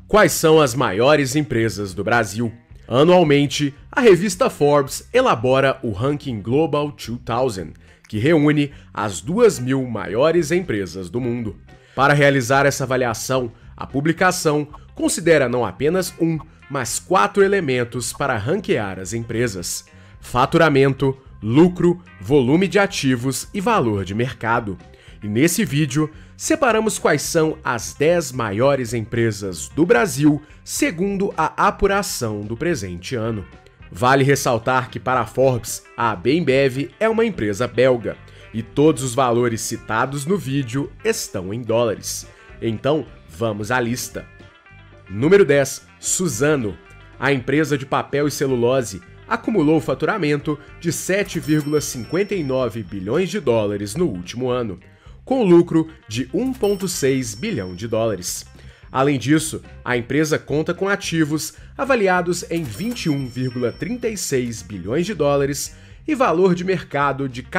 Quais são as maiores empresas do Brasil? Anualmente, a revista Forbes elabora o Ranking Global 2000, que reúne as 2.000 maiores empresas do mundo. Para realizar essa avaliação, a publicação considera não apenas mas 4 elementos para ranquear as empresas: faturamento, lucro, volume de ativos e valor de mercado. E nesse vídeo, separamos quais são as 10 maiores empresas do Brasil segundo a apuração do presente ano. Vale ressaltar que para a Forbes, a AB InBev é uma empresa belga e todos os valores citados no vídeo estão em dólares. Então, vamos à lista. Número 10. Suzano. A empresa de papel e celulose acumulou faturamento de 7,59 bilhões de dólares no último ano, com lucro de 1,6 bilhão de dólares. Além disso, a empresa conta com ativos avaliados em 21,36 bilhões de dólares e valor de mercado de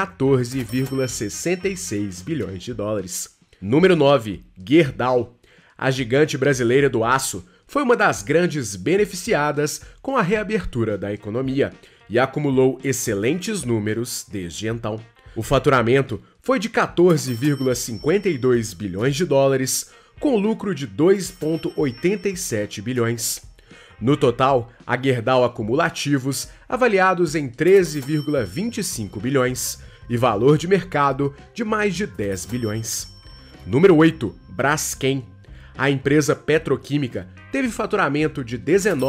14,66 bilhões de dólares. Número 9. Gerdau. A gigante brasileira do aço foi uma das grandes beneficiadas com a reabertura da economia e acumulou excelentes números desde então. O faturamento foi de 14,52 bilhões de dólares, com lucro de 2,87 bilhões. No total, a Gerdau acumula ativos avaliados em 13,25 bilhões e valor de mercado de mais de 10 bilhões. Número 8. Braskem. A empresa petroquímica teve faturamento de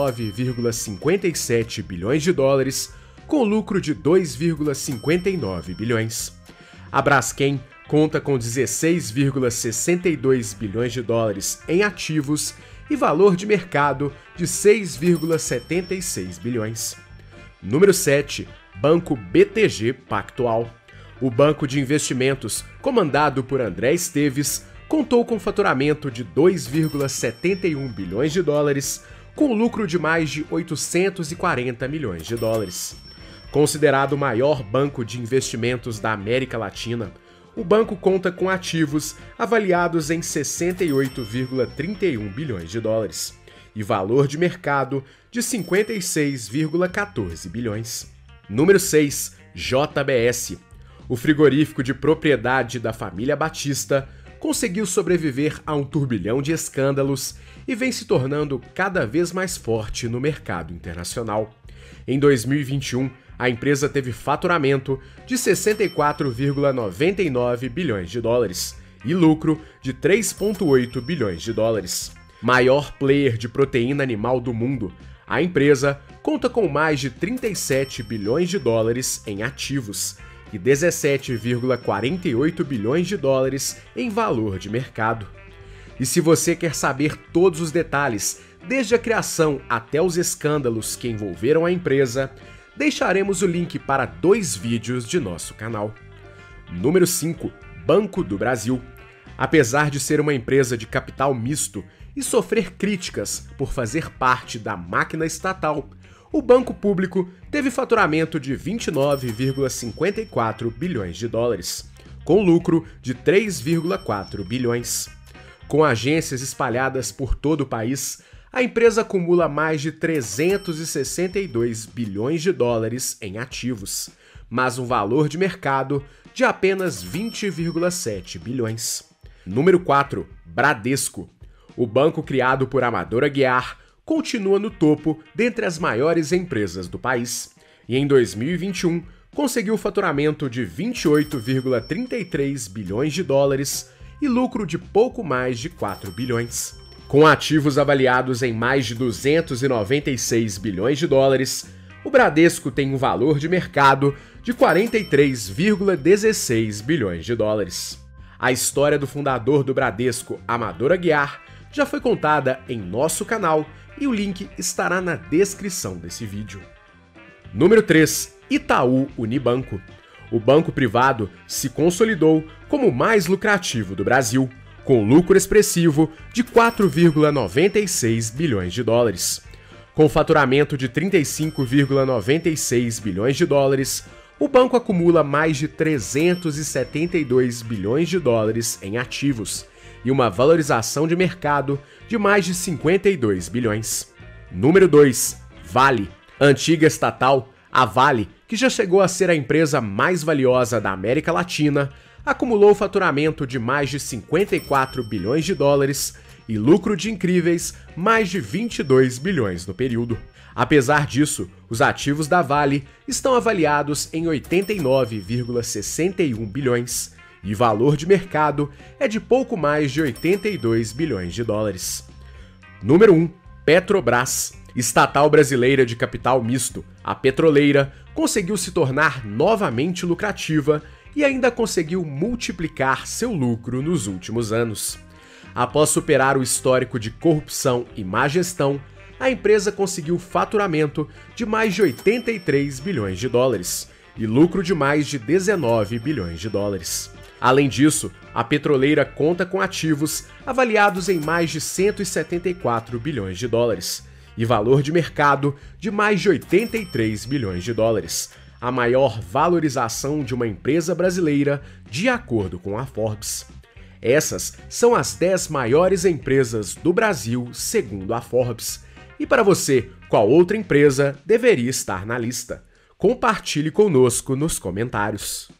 19,57 bilhões de dólares, com lucro de 2,59 bilhões. A Braskem conta com 16,62 bilhões de dólares em ativos e valor de mercado de 6,76 bilhões. Número 7. Banco BTG Pactual. O banco de investimentos, comandado por André Esteves, contou com faturamento de 2,71 bilhões de dólares, com lucro de mais de 840 milhões de dólares. Considerado o maior banco de investimentos da América Latina, o banco conta com ativos avaliados em 68,31 bilhões de dólares e valor de mercado de 56,14 bilhões. Número 6. JBS. O frigorífico de propriedade da família Batista conseguiu sobreviver a um turbilhão de escândalos e vem se tornando cada vez mais forte no mercado internacional. Em 2021, a empresa teve faturamento de 64,99 bilhões de dólares e lucro de 3,8 bilhões de dólares. Maior player de proteína animal do mundo, a empresa conta com mais de 37 bilhões de dólares em ativos e 17,48 bilhões de dólares em valor de mercado. E se você quer saber todos os detalhes, desde a criação até os escândalos que envolveram a empresa, deixaremos o link para 2 vídeos de nosso canal. Número 5. Banco do Brasil. Apesar de ser uma empresa de capital misto e sofrer críticas por fazer parte da máquina estatal, o banco público teve faturamento de 29,54 bilhões de dólares, com lucro de 3,4 bilhões. Com agências espalhadas por todo o país, a empresa acumula mais de 362 bilhões de dólares em ativos, mas um valor de mercado de apenas 20,7 bilhões. Número 4. Bradesco. O banco criado por Amador Aguiar continua no topo dentre as maiores empresas do país e em 2021 conseguiu faturamento de 28,33 bilhões de dólares e lucro de pouco mais de 4 bilhões. Com ativos avaliados em mais de 296 bilhões de dólares, o Bradesco tem um valor de mercado de 43,16 bilhões de dólares. A história do fundador do Bradesco, Amador Aguiar, já foi contada em nosso canal e o link estará na descrição desse vídeo. Número 3. Itaú Unibanco. O banco privado se consolidou como o mais lucrativo do Brasil, com lucro expressivo de 4,96 bilhões de dólares. Com faturamento de 35,96 bilhões de dólares, o banco acumula mais de 372 bilhões de dólares em ativos e uma valorização de mercado de mais de 52 bilhões. Número 2. Vale. Antiga estatal, a Vale, que já chegou a ser a empresa mais valiosa da América Latina, acumulou faturamento de mais de 54 bilhões de dólares e lucro de incríveis mais de 22 bilhões no período. Apesar disso, os ativos da Vale estão avaliados em 89,61 bilhões e o valor de mercado é de pouco mais de 82 bilhões de dólares. Número 1. Petrobras. Estatal brasileira de capital misto, a petroleira conseguiu se tornar novamente lucrativa e ainda conseguiu multiplicar seu lucro nos últimos anos. Após superar o histórico de corrupção e má gestão, a empresa conseguiu faturamento de mais de 83 bilhões de dólares e lucro de mais de 19 bilhões de dólares. Além disso, a petroleira conta com ativos avaliados em mais de 174 bilhões de dólares e valor de mercado de mais de 83 bilhões de dólares, a maior valorização de uma empresa brasileira de acordo com a Forbes. Essas são as 10 maiores empresas do Brasil, segundo a Forbes. E para você, qual outra empresa deveria estar na lista? Compartilhe conosco nos comentários.